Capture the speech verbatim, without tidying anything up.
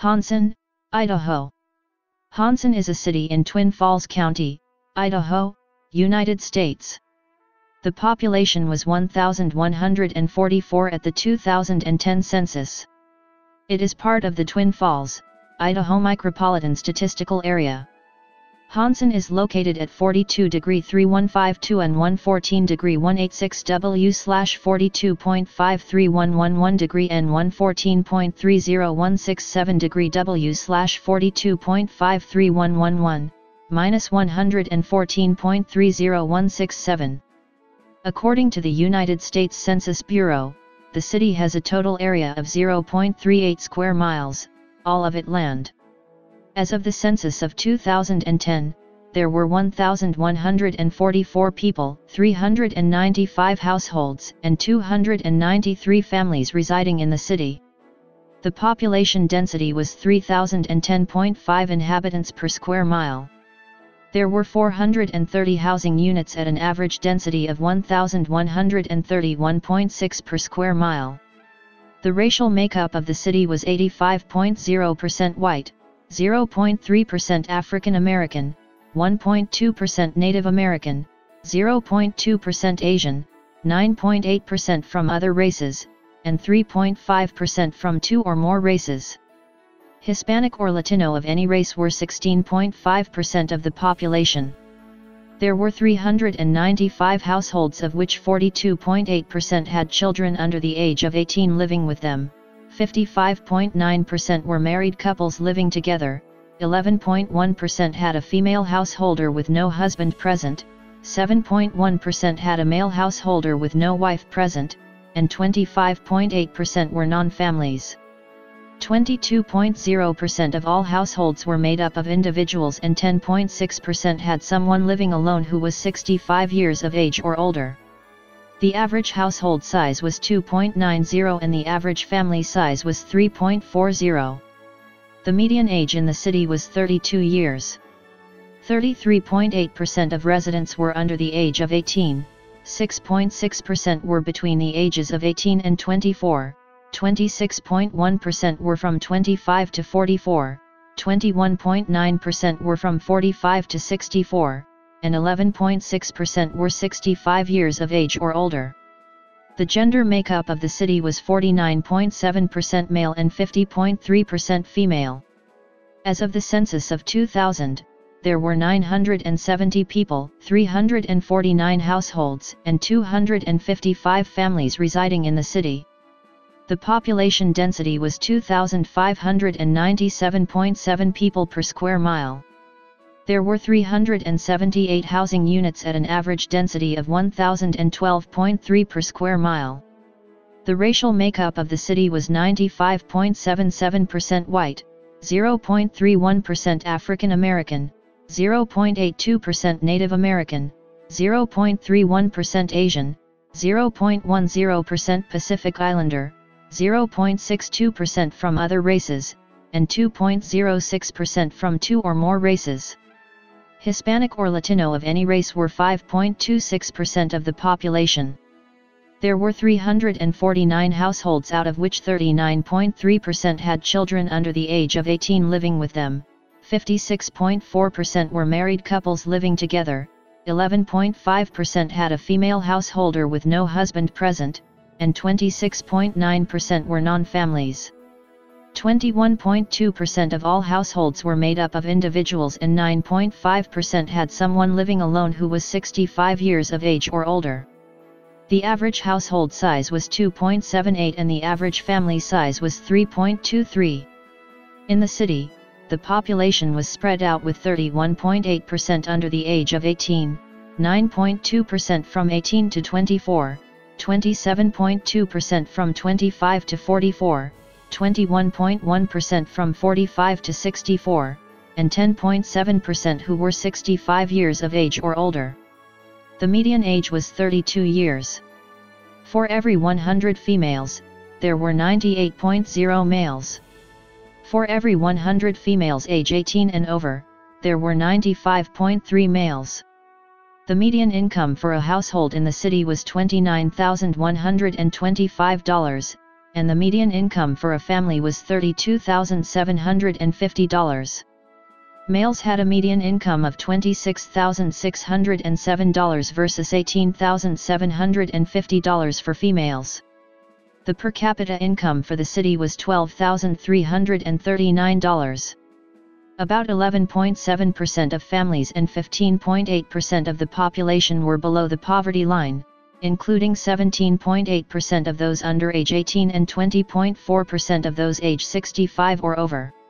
Hanson, Idaho. Hanson is a city in Twin Falls County, Idaho, United States. The population was one thousand one hundred forty-four at the two thousand ten census. It is part of the Twin Falls, Idaho Micropolitan Statistical Area. Hanson is located at forty-two degree three one five two and one fourteen degree one eighty-six W slash forty-two point five three one one one degree and one fourteen point three zero one six seven degree W slash forty-two point five three one one one, minus one hundred fourteen point three zero one six seven. According to the United States Census Bureau, the city has a total area of zero point three eight square miles, all of it land. As of the census of two thousand ten, there were one thousand one hundred forty-four people, three hundred ninety-five households, and two hundred ninety-three families residing in the city. The population density was three thousand ten point five inhabitants per square mile. There were four hundred thirty housing units at an average density of one thousand one hundred thirty-one point six per square mile. The racial makeup of the city was eighty-five point zero percent white, zero point three percent African American, one point two percent Native American, zero point two percent Asian, nine point eight percent from other races, and three point five percent from two or more races. Hispanic or Latino of any race were sixteen point five percent of the population. There were three hundred ninety-five households, of which forty-two point eight percent had children under the age of eighteen living with them. fifty-five point nine percent were married couples living together, eleven point one percent had a female householder with no husband present, seven point one percent had a male householder with no wife present, and twenty-five point eight percent were non-families. twenty-two point zero percent of all households were made up of individuals and ten point six percent had someone living alone who was sixty-five years of age or older. The average household size was two point nine zero and the average family size was three point four zero. The median age in the city was thirty-two years. thirty-three point eight percent of residents were under the age of eighteen, six point six percent were between the ages of eighteen and twenty-four, twenty-six point one percent were from twenty-five to forty-four, twenty-one point nine percent were from forty-five to sixty-four, and eleven point six percent were sixty-five years of age or older. The gender makeup of the city was forty-nine point seven percent male and fifty point three percent female. As of the census of two thousand, there were nine hundred seventy people, three hundred forty-nine households, and two hundred fifty-five families residing in the city. The population density was two thousand five hundred ninety-seven point seven people per square mile. There were three hundred seventy-eight housing units at an average density of one thousand twelve point three per square mile. The racial makeup of the city was ninety-five point seven seven percent white, zero point three one percent African American, zero point eight two percent Native American, zero point three one percent Asian, zero point one zero percent Pacific Islander, zero point six two percent from other races, and two point zero six percent from two or more races. Hispanic or Latino of any race were five point two six percent of the population. There were three hundred forty-nine households, out of which thirty-nine point three percent had children under the age of eighteen living with them, fifty-six point four percent were married couples living together, eleven point five percent had a female householder with no husband present, and twenty-six point nine percent were non-families. twenty-one point two percent of all households were made up of individuals and nine point five percent had someone living alone who was sixty-five years of age or older. The average household size was two point seven eight and the average family size was three point two three. In the city, the population was spread out with thirty-one point eight percent under the age of eighteen, nine point two percent from eighteen to twenty-four, twenty-seven point two percent from twenty-five to forty-four, twenty-one point one percent from forty-five to sixty-four, and ten point seven percent who were sixty-five years of age or older. The median age was thirty-two years. For every one hundred females, there were ninety-eight point zero males. For every one hundred females age eighteen and over, there were ninety-five point three males. The median income for a household in the city was twenty-nine thousand one hundred twenty-five dollars, and the median income for a family was thirty-two thousand seven hundred fifty dollars. Males had a median income of twenty-six thousand six hundred seven dollars versus eighteen thousand seven hundred fifty dollars for females. The per capita income for the city was twelve thousand three hundred thirty-nine dollars. About eleven point seven percent of families and fifteen point eight percent of the population were below the poverty line, including seventeen point eight percent of those under age eighteen and twenty point four percent of those age sixty-five or over.